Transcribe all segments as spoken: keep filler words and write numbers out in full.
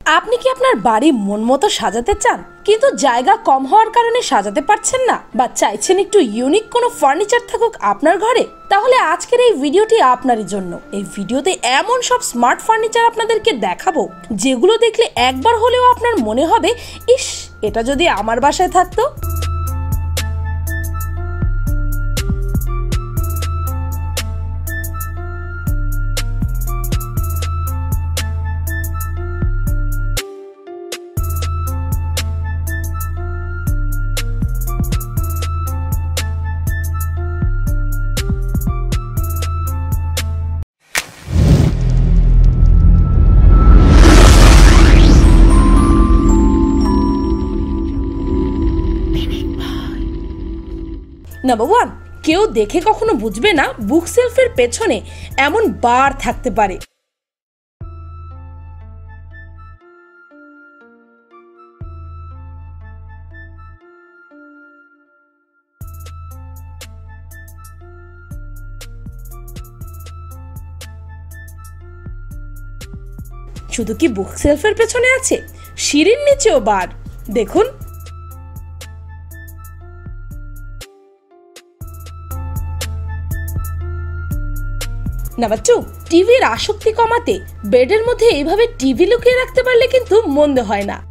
আপনি কি আপনার বাড়ি মন মতো সাজাতে চান কিন্তু জায়গা কম হওয়ার কারণে সাজাতে পারছেন না, বা চাইছেন একটু ইউনিক কোনো ফার্নিচার থাকুক আপনার ঘরে? তাহলে আজকের এই ভিডিওটি আপনারই জন্য। এই ভিডিওতে এমন সব স্মার্ট ফার্নিচার আপনাদেরকে দেখাবো যেগুলো দেখলে একবার হলেও আপনার মনে হবে, ইস, এটা যদি আমার বাসায় থাকতো। নাম্বার ওয়ান, কেউ দেখে কখনো বুঝবে না বুক সেলফের পেছনে এমন বার থাকতে পারে। শুধু কি বুক সেলফের পেছনে আছে, সিঁড়ির নিচেও বার দেখুন। নাম্বার টু, টিভির আসক্তি কমাতে বেডের মধ্যে এইভাবে টিভি লুকিয়ে রাখতে পারলে কিন্তু মন্দ হয় না।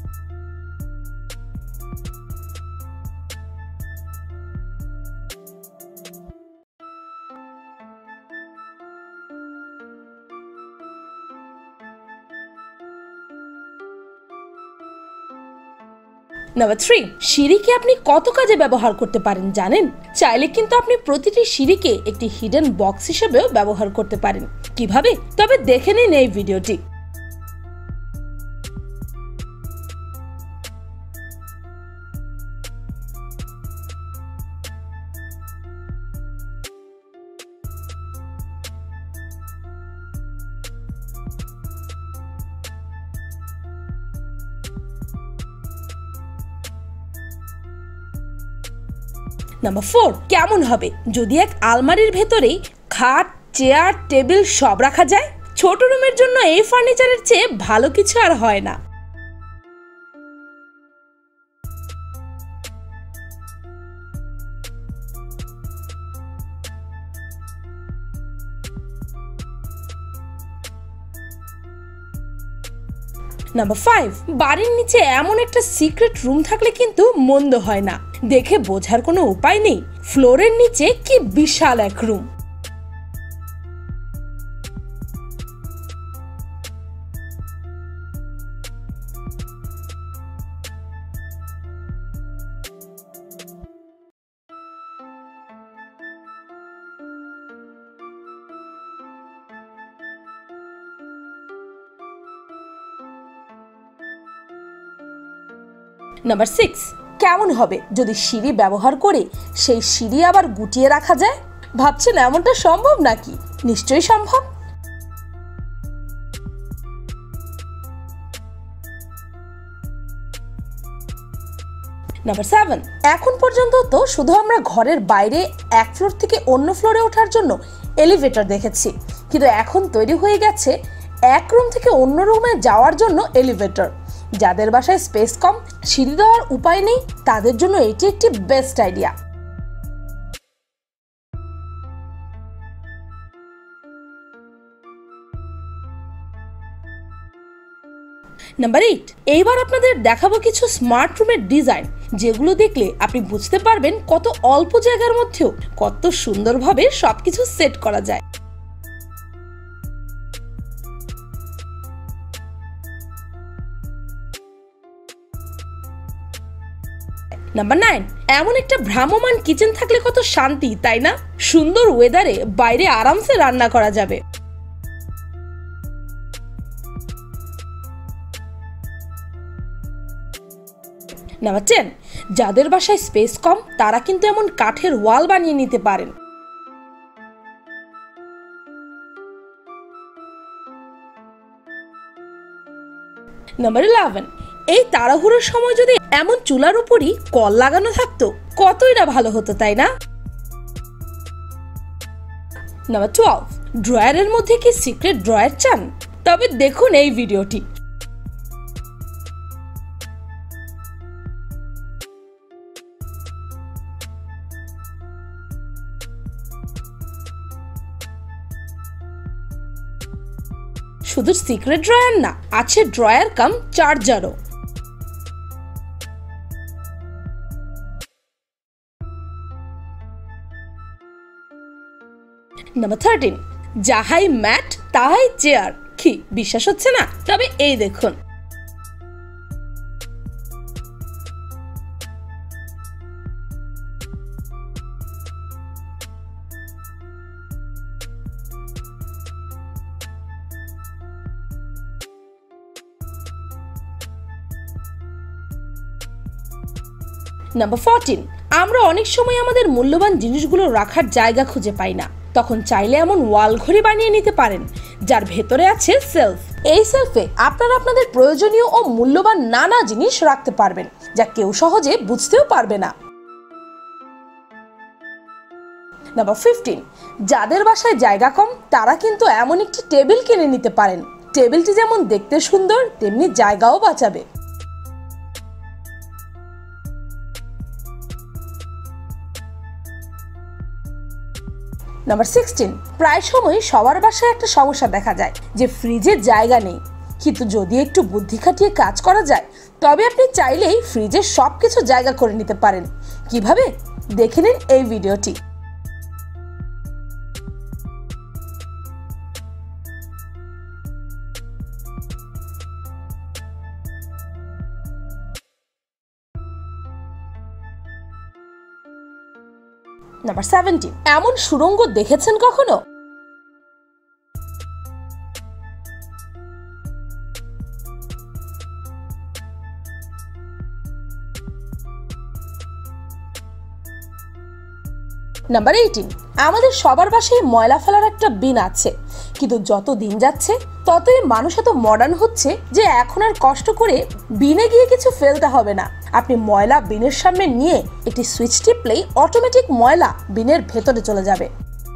নাম্বার থ্রি, সিঁড়িকে আপনি কত কাজে ব্যবহার করতে পারেন জানেন? চাইলে কিন্তু আপনি প্রতিটি সিঁড়িকে একটি হিডেন বক্স হিসেবেও ব্যবহার করতে পারেন। কিভাবে? তবে দেখে নিন এই ভিডিওটি। নাম্বার ফোর, কেমন হবে যদি এক আলমারির ভেতরেই খাট, চেয়ার, টেবিল সব রাখা যায়? ছোট রুমের জন্য এই ফার্নিচারের চেয়ে ভালো কিছু আর হয় না। নাম্বার ফাইভ, বাড়ির নিচে এমন একটা সিক্রেট রুম থাকলে কিন্তু মন্দ হয় না। দেখে বোঝার কোনো উপায় নেই ফ্লোরের নিচে কি বিশাল এক রুম। নাম্বার সিক্স, কেমন হবে যদি সিঁড়ি ব্যবহার করে সেই সিঁড়ি আবার গুটিয়ে রাখা যায়? ভাবছেন এমনটা সম্ভব নাকি? নিশ্চয়ই সম্ভব। নাম্বার সেভেন, এখন পর্যন্ত তো শুধু আমরা ঘরের বাইরে এক ফ্লোর থেকে অন্য ফ্লোরে ওঠার জন্য এলিভেটর দেখেছি, কিন্তু এখন তৈরি হয়ে গেছে এক রুম থেকে অন্য রুমে যাওয়ার জন্য এলিভেটর। যাদের বাসায় স্পেস কম, সিঁড়ি দেওয়ার উপায় নেই, তাদের জন্য এটি একটি বেস্ট আইডিয়া। নাম্বার এইট, এইবার আপনাদের দেখাবো কিছু স্মার্ট রুমের ডিজাইন যেগুলো দেখলে আপনি বুঝতে পারবেন কত অল্প জায়গার মধ্যেও কত সুন্দরভাবে সবকিছু সেট করা যায়। নাম্বার নাইন, এমন একটা ভ্রাম্যমান কিচেন থাকলে কত শান্তি, তাই না? সুন্দর ওয়েদারে বাইরে আরামসে রান্না করা যাবে। নাম্বার টেন, যাদের বাসায় স্পেস কম তারা কিন্তু এমন কাঠের ওয়াল বানিয়ে নিতে পারেন। নাম্বার ইলেভেন, এই তাড়াহুড়োর সময় যদি এমন চুলার উপরই কল লাগানো থাকতো কতই না ভালো হতো, তাই না? নাম্বার টুয়েলভ, ড্রয়ারের মধ্যে কি সিক্রেট ড্রয়ার চান? তবে দেখুন এই ভিডিওটি। শুধু সিক্রেট ড্রয়ার না, আছে ড্রয়ার কাম চার্জারও। নাম্বার থার্টিন, যাহাই ম্যাট তাহাই চেয়ার। কি বিশ্বাস হচ্ছে না? তবে এই দেখুন, নাম্বার ফোরটিন, আমরা অনেক সময় আমাদের মূল্যবান জিনিসগুলো রাখার জায়গা খুঁজে পাই না। তখন চাইলে এমন ওয়াল ঘড়ি বানিয়ে নিতে পারেন যার ভেতরে আছে সেলফ। এই সেলফে আপনারা আপনাদের প্রয়োজনীয় ও মূল্যবান নানা জিনিস রাখতে পারবেন, যা কেউ সহজে বুঝতেও পারবে না। নাম্বার ফিফটিন, যাদের বাসায় জায়গা কম তারা কিন্তু এমন একটি টেবিল কিনে নিতে পারেন। টেবিলটি যেমন দেখতে সুন্দর তেমনি জায়গাও বাঁচাবে। নাম্বার সিক্সটিন, প্রায় সময় সবার বাসায় একটা সমস্যা দেখা যায় যে ফ্রিজের জায়গা নেই। কিন্তু যদি একটু বুদ্ধি খাটিয়ে কাজ করা যায় তবে আপনি চাইলেই ফ্রিজের সবকিছু জায়গা করে নিতে পারেন। কিভাবে? দেখে নিন এই ভিডিওটি। নাম্বার সেভেন্টিন, এমন সুড়ঙ্গ দেখেছেন কখনো? নাম্বার এইটিন, আমাদের সবার বাসায় ময়লা ফেলার একটা বিন আছে, কিন্তু যত দিন যাচ্ছে ততই মানুষ এত মডার্ন হচ্ছে যে এখন আর কষ্ট করে বিনে গিয়ে কিছু ফেলতে হবে না। আপনি ময়লা বিনের সামনে নিয়ে একটি সুইচ টিপলেই অটোমেটিক ময়লা বিনের ভেতরে চলে যাবে।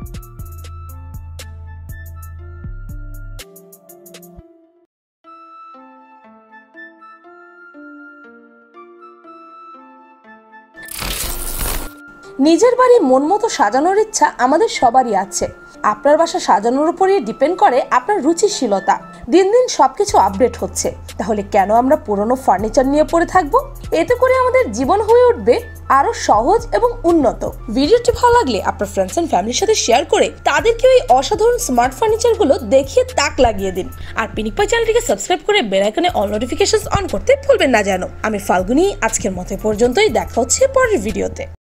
নিজের বাড়ি মন মতো সাজানোর ইচ্ছা আমাদের সবারই আছে। আপনার বাসা সাজানোর উপরই ডিপেন্ড করে আপনার রুচিশীলতা। দিন দিন সবকিছু আপডেট হচ্ছে, তাহলে কেন আমরা পুরনো ফার্নিচার নিয়ে পড়ে থাকবো? এতে করে আমাদের জীবন হয়ে উঠবে আরো সহজ এবং উন্নত। ভিডিওটি ভালো লাগলে আপনার ফ্রেন্ডস এন্ড ফ্যামিলির সাথে শেয়ার করে তাদেরকে ওই অসাধারণ স্মার্ট ফার্নিচার গুলো দেখিয়ে তাক লাগিয়ে দিন। আর পিনিকপাই চ্যানেলটিকে সাবস্ক্রাইব করে বেল আইকনে অল নোটিফিকেশনস অন করতে ভুলবেন না যেন। আমি ফাল্গুনি, আজকের মতো পর্যন্তই। দেখা হচ্ছে পরের ভিডিওতে।